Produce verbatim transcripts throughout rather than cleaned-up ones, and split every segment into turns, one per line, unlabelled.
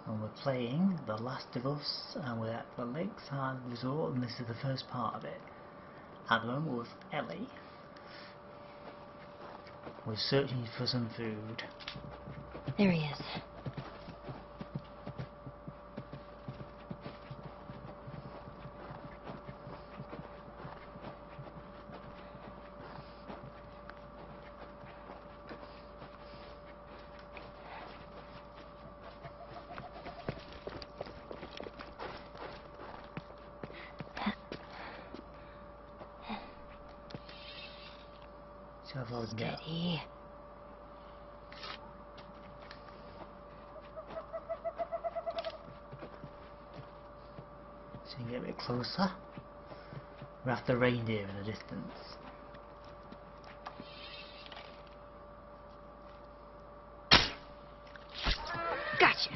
and we're playing The Last of Us, and we're at the Lakeside Resort, and this is the first part of it. At the moment with Ellie. We're searching for some food.
There he is.
See how far we can get.
Steady.
So you can get a bit closer. We're after reindeer in the distance.
Gotcha.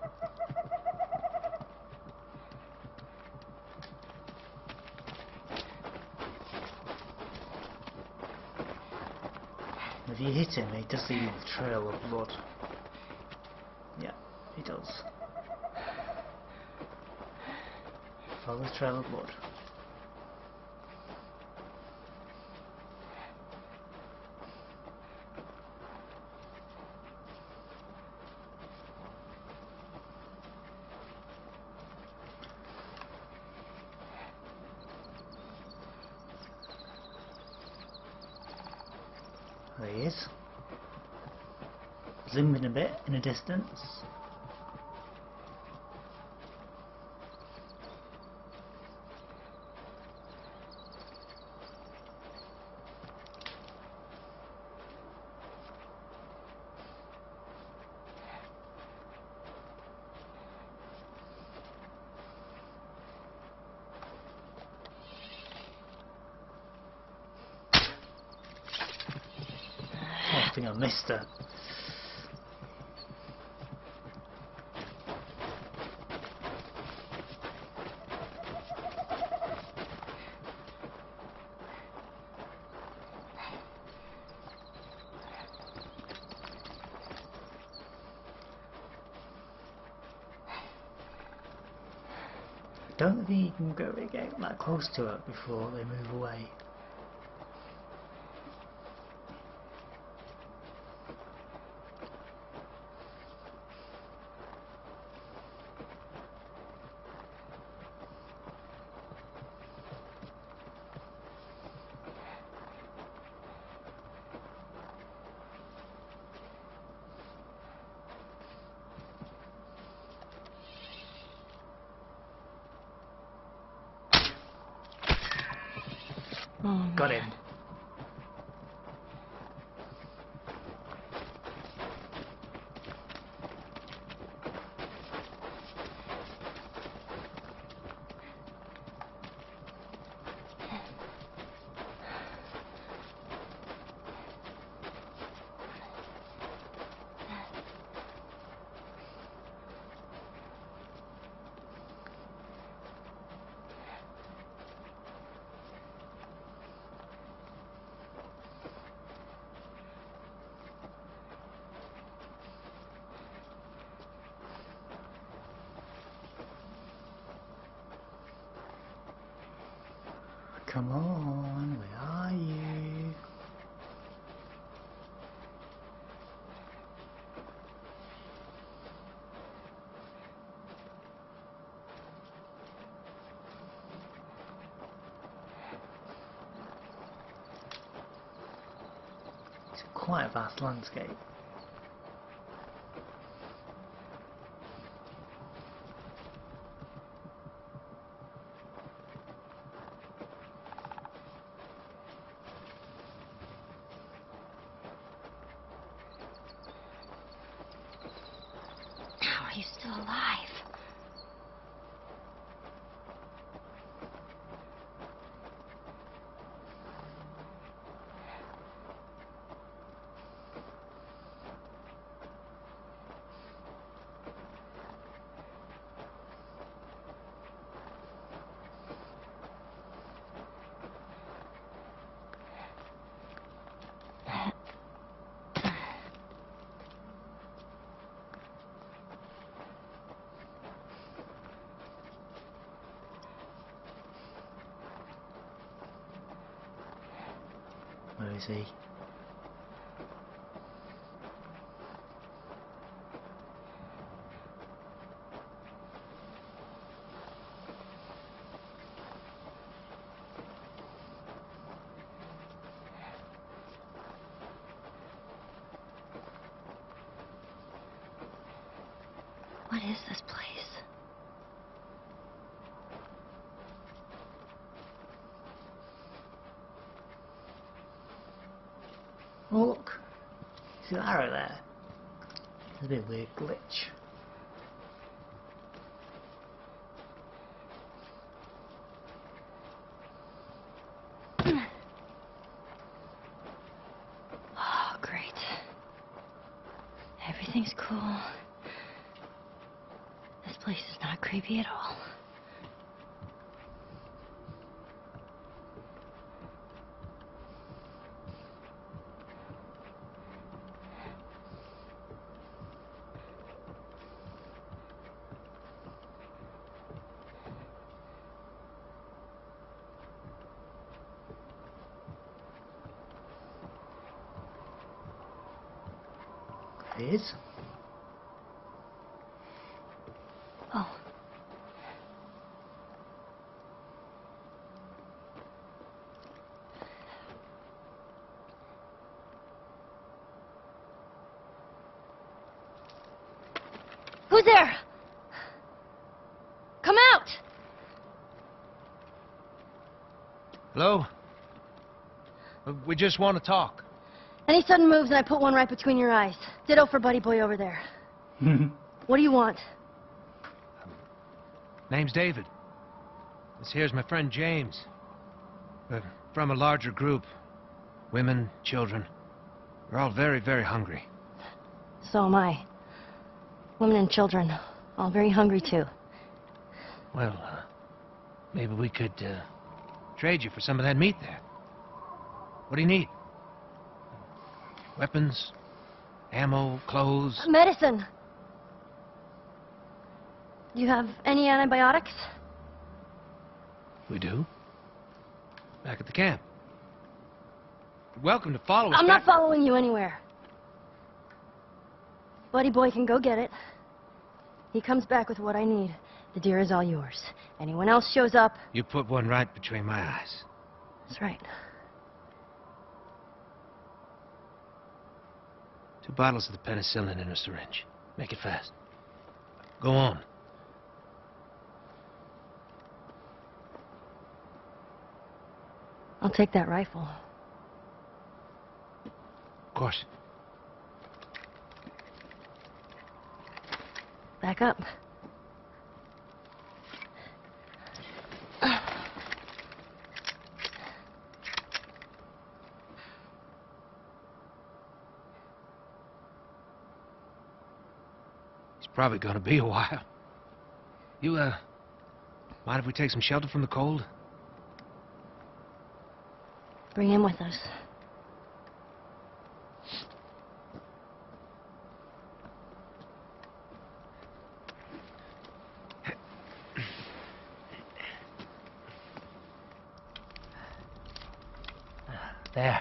If you hit him, he does leave a trail of blood. Yeah, he does. Follow the trail of blood. There he is. Zooming a bit in the distance. I think I missed her. I don't think you can go get that close to it before they move away.
Oh,
Got
man.
him. Come on, where are you? It's quite a vast landscape.
How are you still alive?
is he?
What is this place?
Oh look, see that arrow there? There's a bit of a weird glitch.
Oh, great. Everything's cool. This place is not creepy at all.
It is.
Oh. Who's there? Come out!
Hello? Uh, We just want to talk.
Any sudden moves and I put one right between your eyes. Ditto for Buddy Boy over there. What do you want?
Name's David. This here's my friend James. We're from a larger group. Women, children. We're all very, very hungry.
So am I. Women and children, all very hungry too.
Well, uh, maybe we could uh, trade you for some of that meat there. What do you need? Weapons, ammo, clothes.
Medicine! Do you have any antibiotics?
We do. Back at the camp. You're welcome to follow us
I'm
back.
not following you anywhere. Buddy Boy can go get it. He comes back with what I need. The deer is all yours. Anyone else shows up...
You put one right between my eyes.
That's right.
Two bottles of the penicillin in a syringe. Make it fast. Go on.
I'll take that rifle.
Of course.
Back up.
It's probably gonna be a while. You, uh, mind if we take some shelter from the cold?
Bring him with us.
There.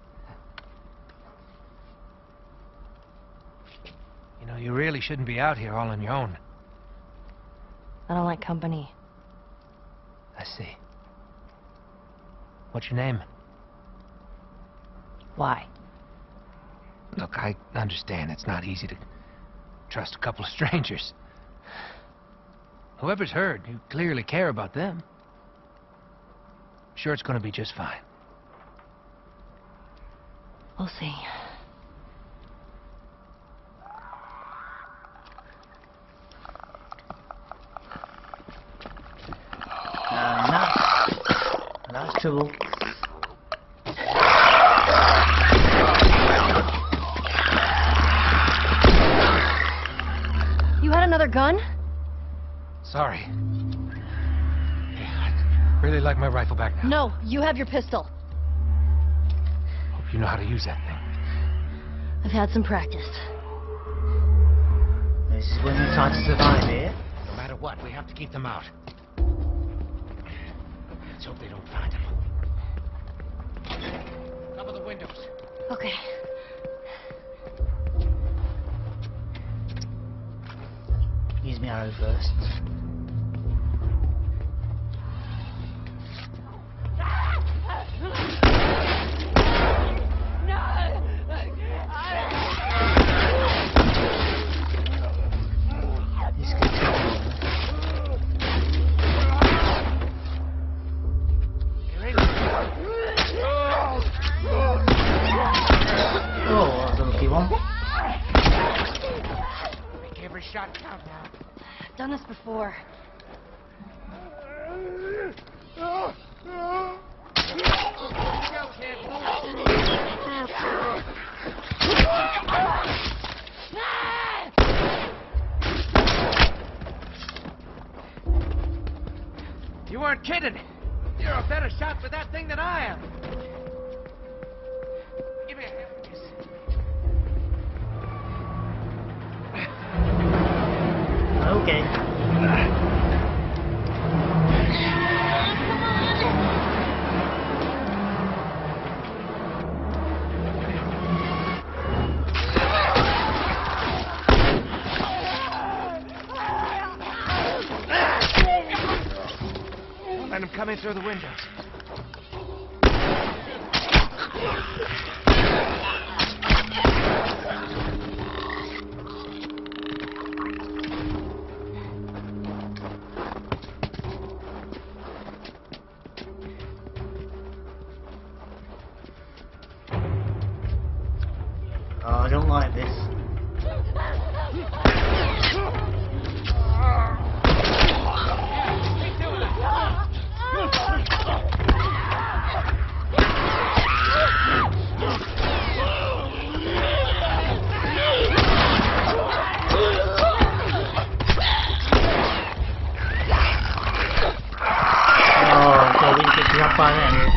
You know, you really shouldn't be out here all on your own.
I don't like company.
I see. What's your name?
Why?
Look, I understand it's not easy to trust a couple of strangers. Whoever's hurt, you clearly care about them. I'm sure it's gonna be just fine.
We'll see.
And that's, and that's trouble.
You had another gun?
Sorry. Hey, I'd really like my rifle back now.
No, you have your pistol.
Hope you know how to use that thing.
I've had some practice.
This is when you're trying to survive here.
No matter what, we have to keep them out. Let's hope they don't find him. Cover for the windows.
Okay.
Use my arrow first. This could take long. Oh, that was a lucky one.
Make every shot count now.
I've done this before.
You weren't kidding. You're a better shot with that thing than I am. Give me a hand with this.
Okay.
Let him come in through the windows.
Oh, I don't like this. Oh, so we can get up by then.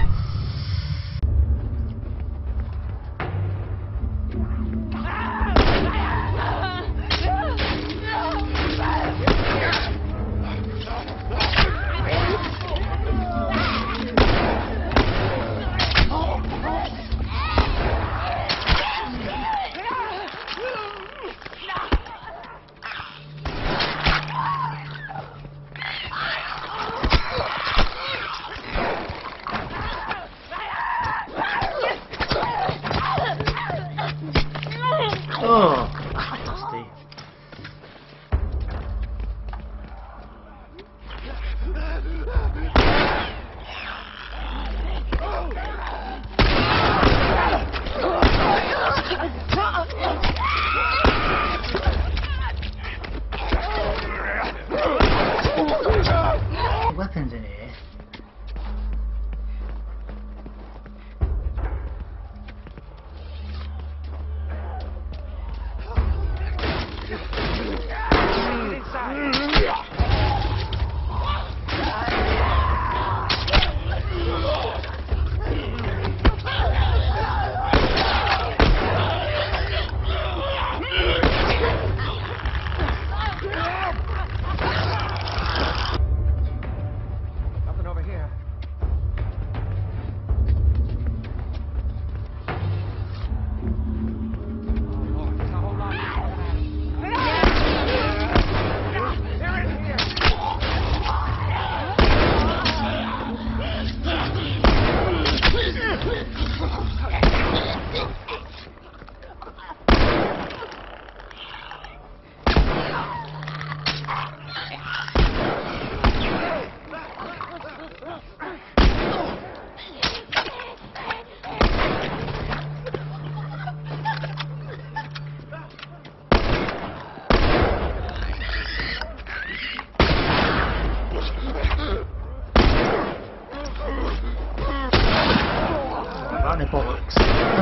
Oh, nasty. Weapons in here.
Nothing over here. Oh, Lord, there's a whole lot of they're in here. Running bollocks.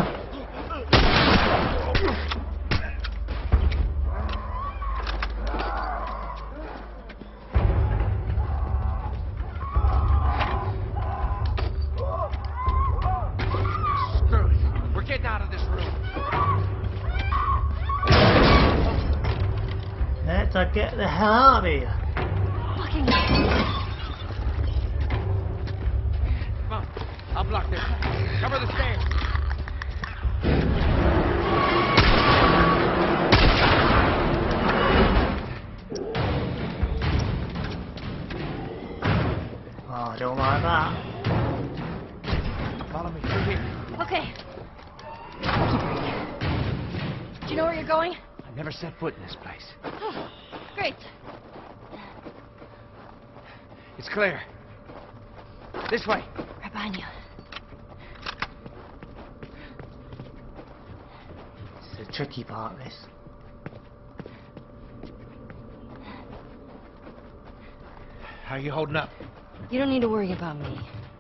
Screw it. We're getting out of this room.
Let's uh, get the hell out of here.
Fucking.
Come on. I'll block this. Cover the stairs.
I don't like that.
Follow me through here.
Okay. Keep reading. Do you know where you're going?
I've never set foot in this place.
Oh, great.
It's clear. This way.
Right behind you.
It's the tricky part, this.
How are you holding up?
You don't need to worry about me.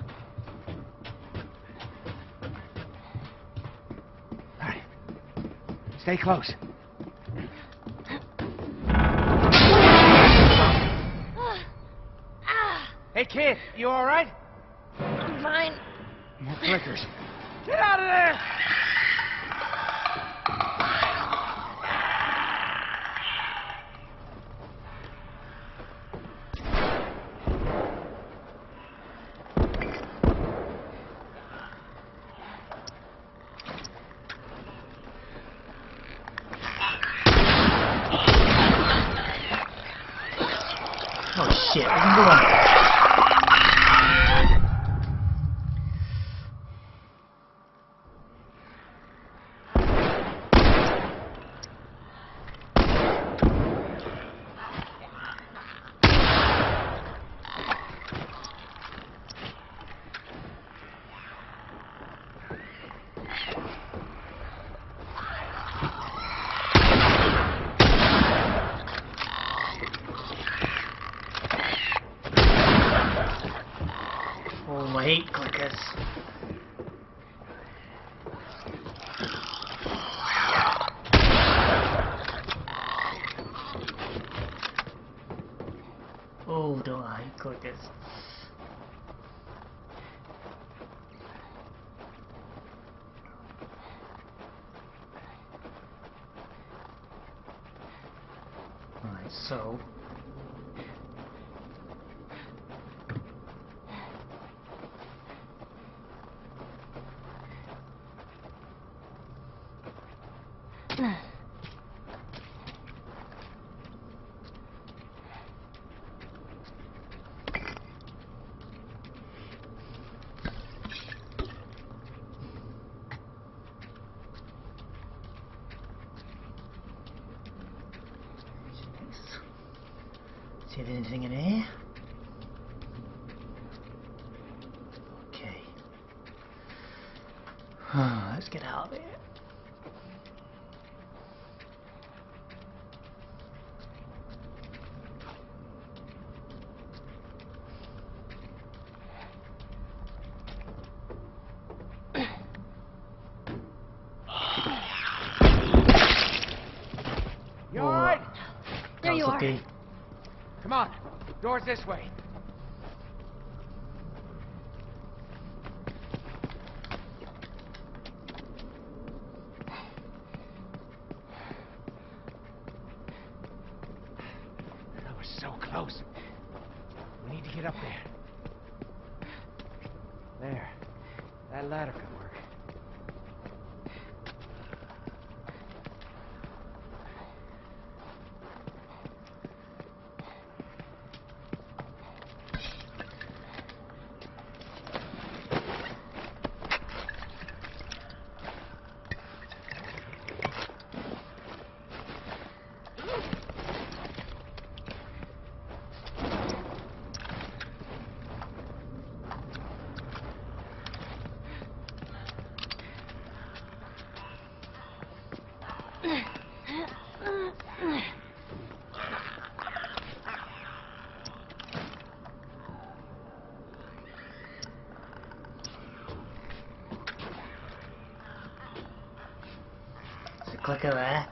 All right. Stay close. Hey, kid, you all right?
I'm fine.
More clickers. Get out of there!
Oh shit, another one. Oh, I hate clickers. Oh, don't I hate clickers. Right, so see if there's anything in here. Okay. Let's get out of here.
You all right?
There you are.
Okay.
Come on. Door's this way. That was so close. We need to get up there. There. That ladder could work.
There's a clicker there.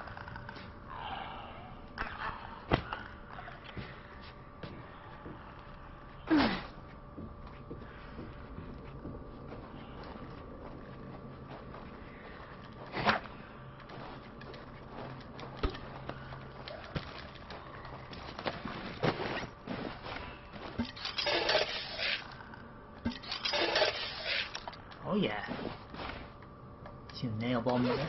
Oh yeah. See the nail bomb there.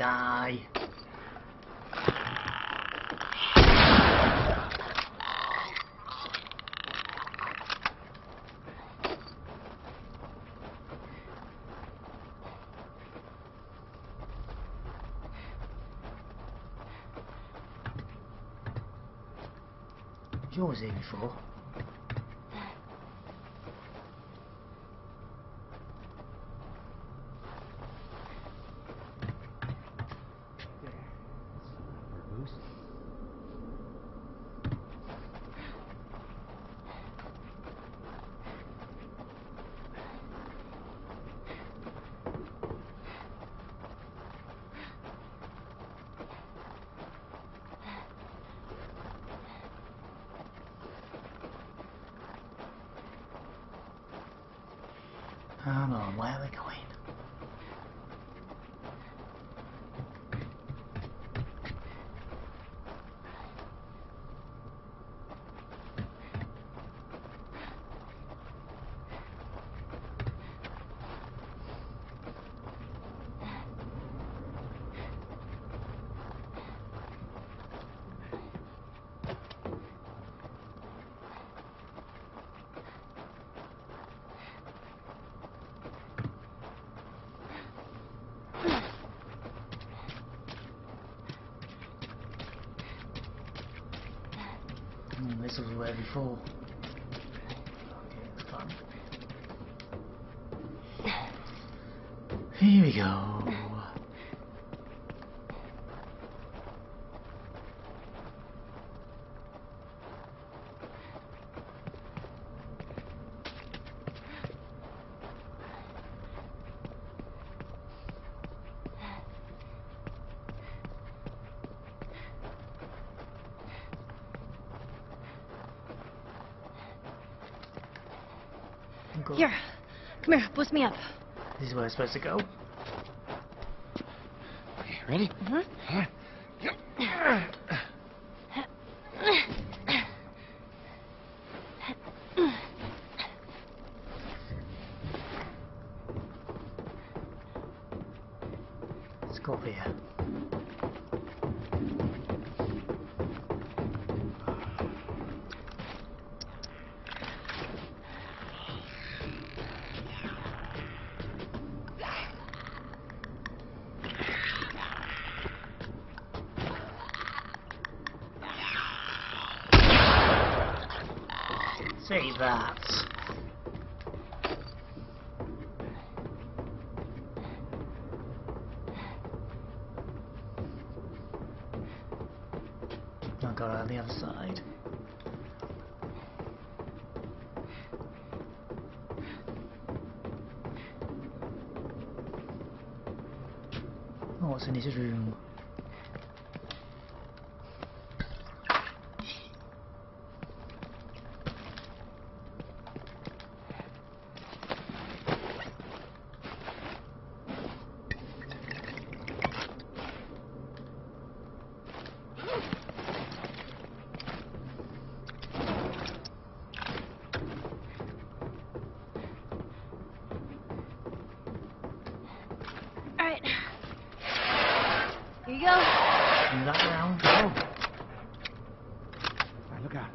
die. You was here before. Hold on, where are we going? Hmm, this was where before. Okay, it's fun. Here we go. Go.
Here. Come here. Boost me up.
This is where I'm supposed to go.
Okay, ready?
Mm-hmm.
Let's go up here. Say that. I'll go around the other side. Oh, what's in his room?
All right. Here you go.
Move that round. Go.
All right, look out.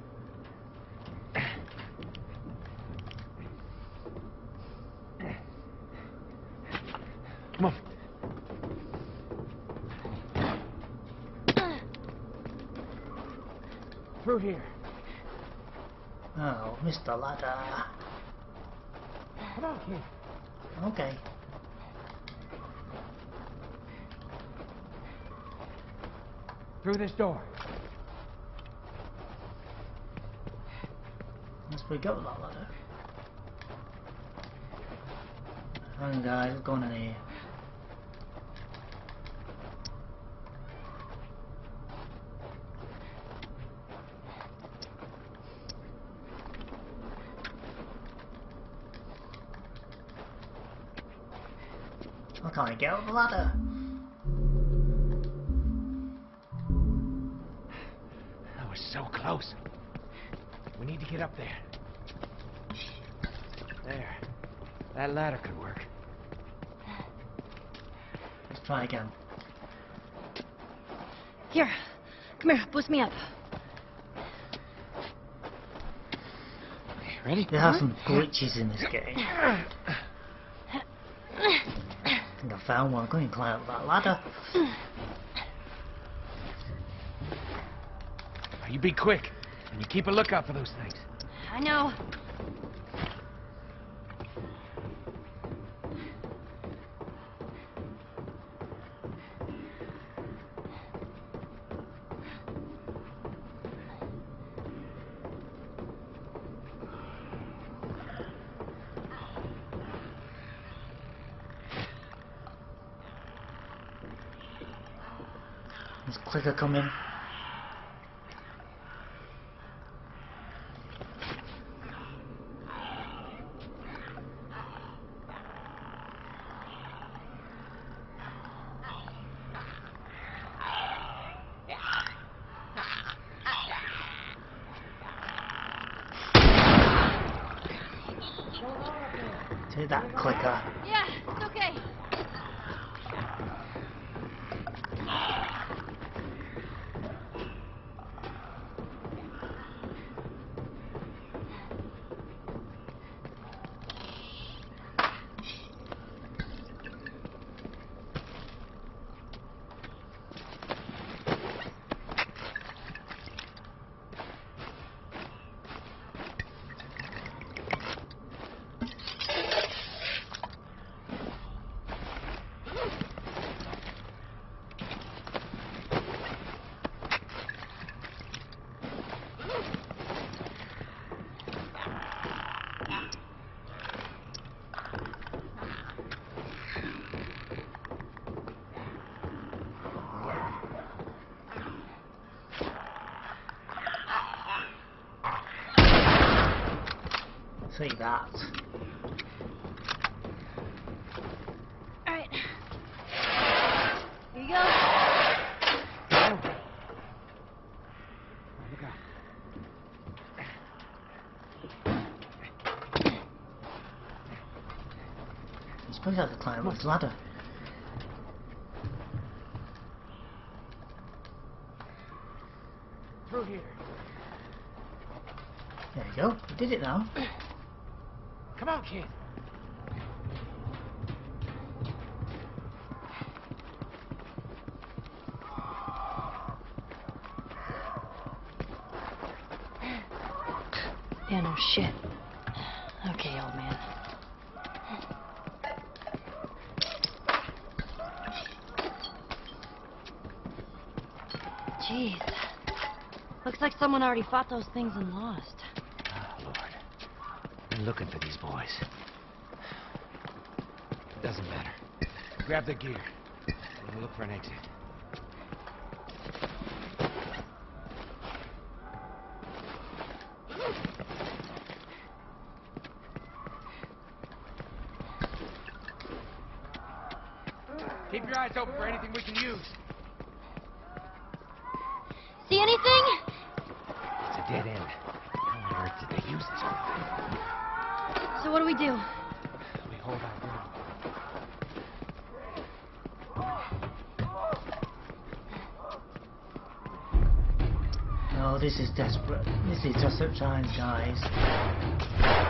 Come on. Through here.
Oh, Mister Ladder.
Come on, kid.
Okay.
Through this door.
Let's pick up that ladder. Hang on, guys, what's going on here? I can't get up the ladder.
That was so close. We need to get up there. There. That ladder could work.
Let's try again.
Here. Come here. Boost me up.
Okay, ready?
There are some glitches in this game. I think I found one. I'm going to climb up that ladder.
Now, you be quick, and you keep a lookout for those things.
I know.
There's a clicker coming. Take that clicker.
Yeah, it's okay.
See that.
Alright. Here you go.
Look out.
You're supposed to have to climb up this ladder.
Through here.
There you go. You did it now.
Come on, kid.
Yeah, no shit. Okay, old man. Jeez. Looks like someone already fought those things and lost.
Oh, Lord. I'm looking for these boys. Doesn't matter. Grab the gear. I'm gonna look for an exit. Keep your eyes open for anything we can use.
See anything?
It's a dead end. How on earth did they use this whole thing?
So what do we do?
We hold our ground.
Oh, this is desperate. This is just up times, guys.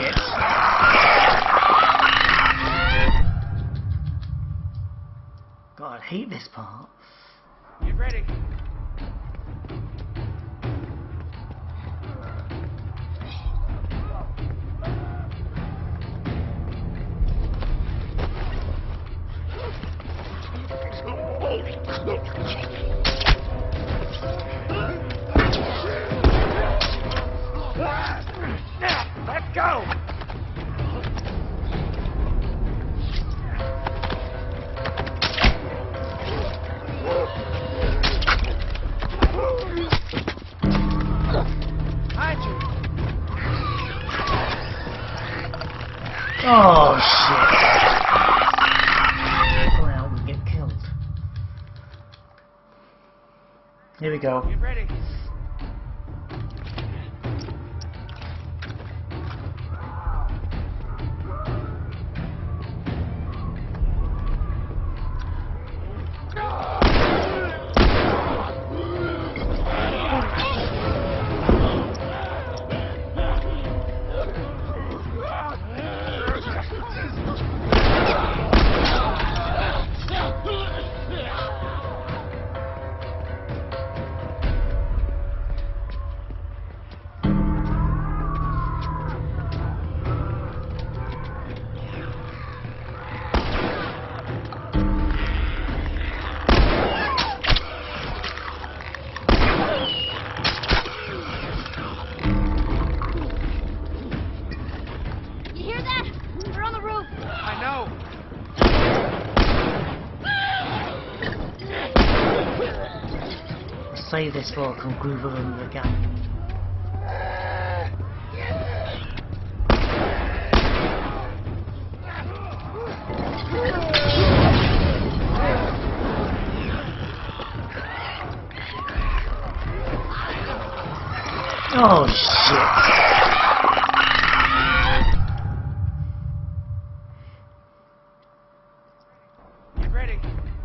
shit! God, I hate this part.
Get ready. Now, let's go!
Oh shit! Well, we get killed. Here we go.
Get ready.
Save this for I can groove along the gang. Oh shit!
Get ready.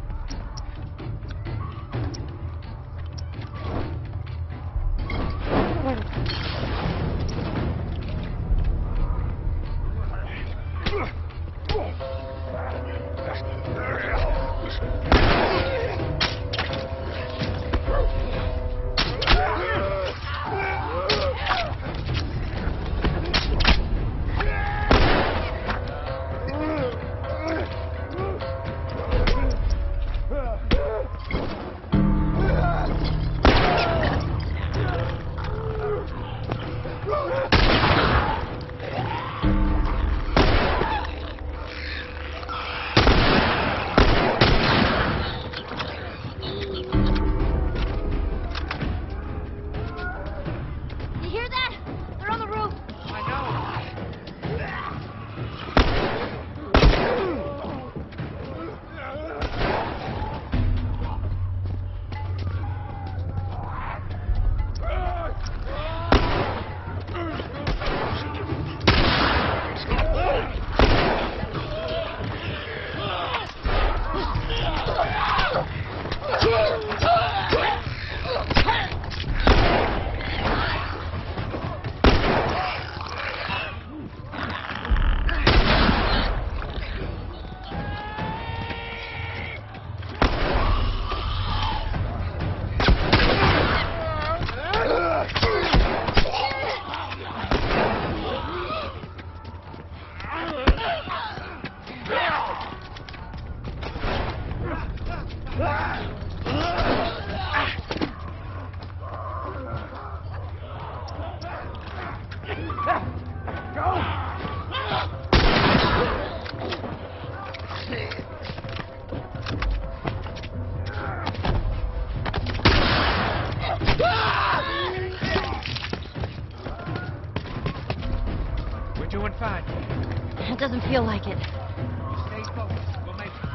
We're doing fine.
It doesn't feel like it.
Stay focused. We'll make it.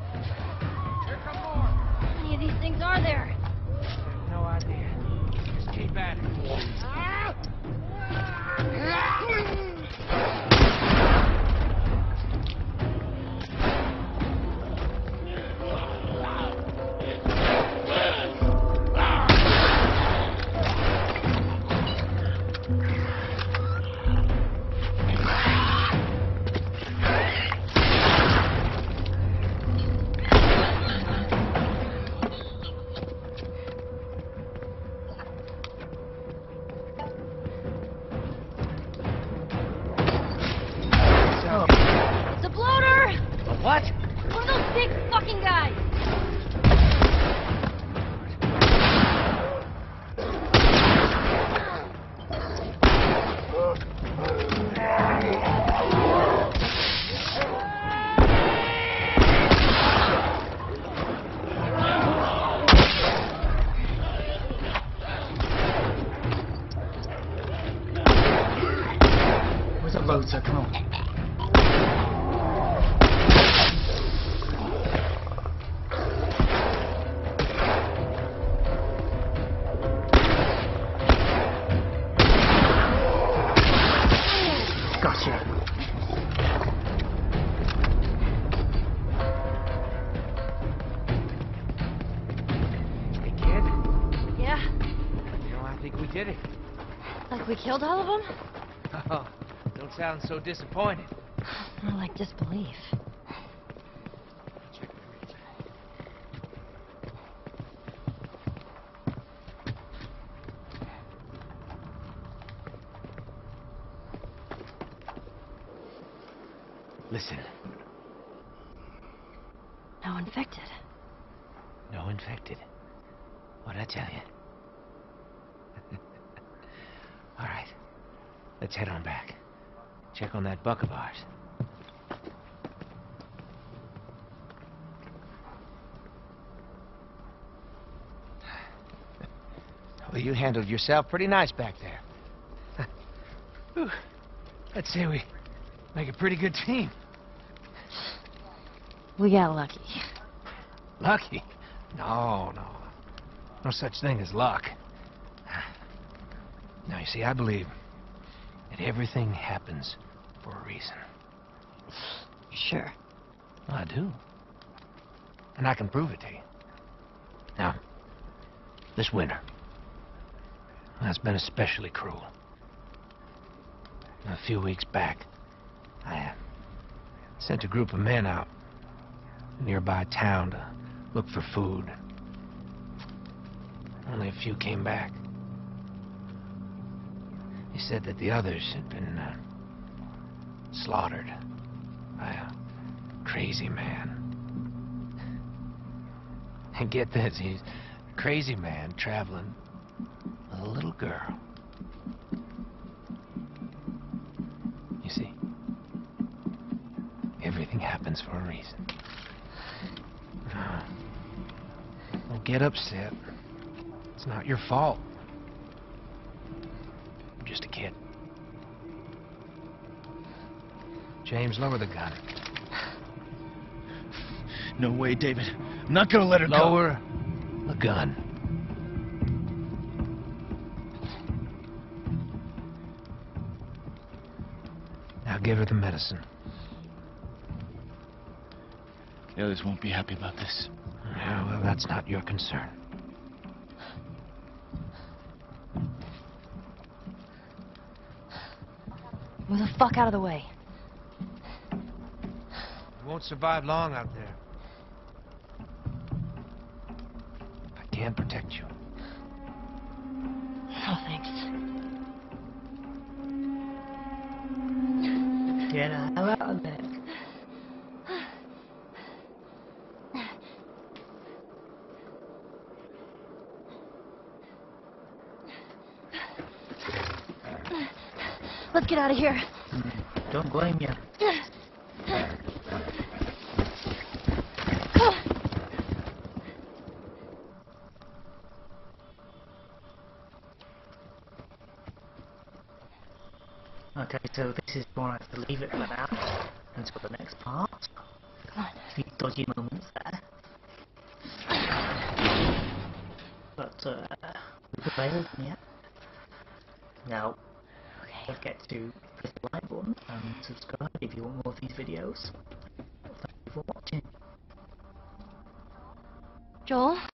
Here come more.
How many of these things are there?
No idea. Just keep at it.
closer, come on. Gotcha.
Hey, kid.
Yeah?
You know, I think we did it.
Like we killed all of them?
Oh, don't sound so disappointed.
More like disbelief.
Check the reads. Listen,
No infected.
no infected. What'd I tell you? All right, let's head on back. Check on that buck of ours. Well, you handled yourself pretty nice back there. Whew. I'd say we make a pretty good team.
We got lucky.
Lucky? No, no. No such thing as luck. Now, you see, I believe that everything happens for a reason.
Sure.
I do. And I can prove it to you. Now, this winter, that's been especially cruel. A few weeks back, I uh, sent a group of men out to a nearby town to look for food. Only a few came back. They said that the others had been uh, slaughtered by a crazy man. And get this, he's a crazy man traveling with a little girl. You see, everything happens for a reason. Don't get upset. It's not your fault. I'm just a kid. James, lower the gun.
No way, David. I'm not gonna let her go.
Lower the gun. Now give her the medicine.
The others won't be happy about this.
Yeah, well, that's not your concern.
Move the fuck out of the way.
You won't survive long out there. I can protect you.
No thanks.
Get the hell out of there.
Let's get out of here.
Don't blame you. Okay, so this is where I have to leave it for now until the next part.
Come on.
A few dodgy moments there. But, uh, we've prevailed, yeah. Now, don't forget to press the like button and subscribe if you want more of these videos. Thank you for watching.
Joel?